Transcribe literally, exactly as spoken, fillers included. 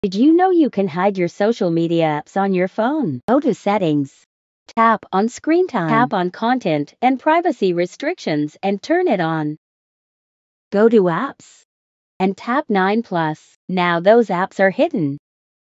Did you know you can hide your social media apps on your phone? Go to Settings. Tap on Screen Time. Tap on Content and Privacy Restrictions and turn it on. Go to Apps and tap nine plus. Now those apps are hidden.